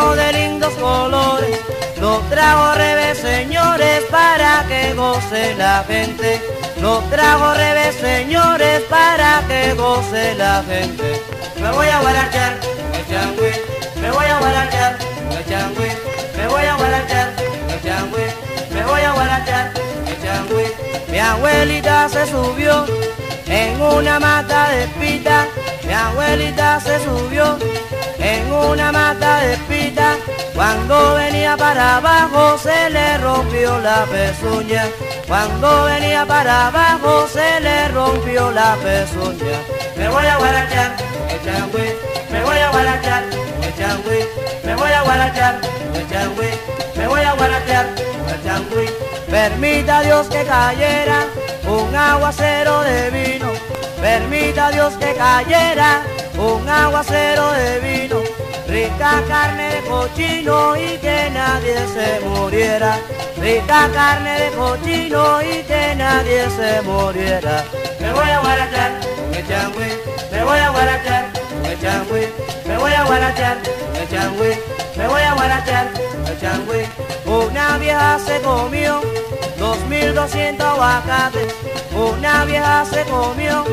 lleno de lindos colores, lo trajo al revés, señores, para que goce la gente. Lo trajo al revés, señores, para que goce la gente. Me voy a guarachar con el changüí, me voy a guarachar con el changüí, me voy a guarachar con el changüí, me voy a guarachar con el changüí. Mi abuelita se subió en una mata de pita, mi abuelita se subió en una mata de pita. Cuando venía para abajo se le rompió la pezuña. Cuando venía para abajo se le rompió la pezuña. Me voy a guarachar con el changüí, me voy a guarachar con el changüí, me voy a guarachar con el changüí, me voy a guarachar con el changüí. Permita Dios que cayera un aguacero de vino, permita Dios que cayera un aguacero de vino, rica carne de cochino y que nadie se muriera, rica carne de cochino y que nadie se muriera. Me voy a guarachar con el changüí, me voy a guarachar con el changüí, me voy a guarachar con el changüí, me voy a guarachar con el changüí. Una vieja se comió 2200 aguacates, una vieja se comió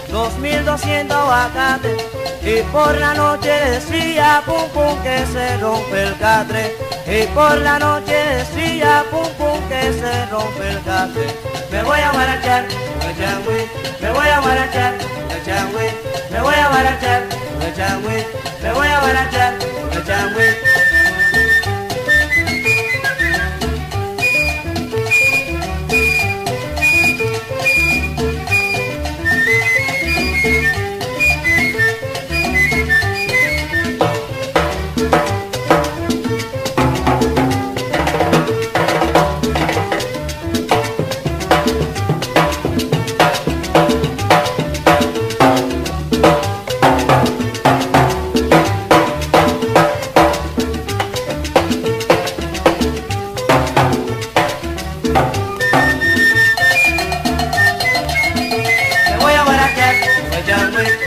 2200 aguacates, y por la noche decía pum pum que se rompe el catre, y por la noche decía pum pum que se rompe el catre. Me voy a guarachar con el changüí, me voy a guarachar con el changüí, me voy a guarachar con el changüí, me voy a guarachar con el changüí. Me voy a guarachar con el changüí.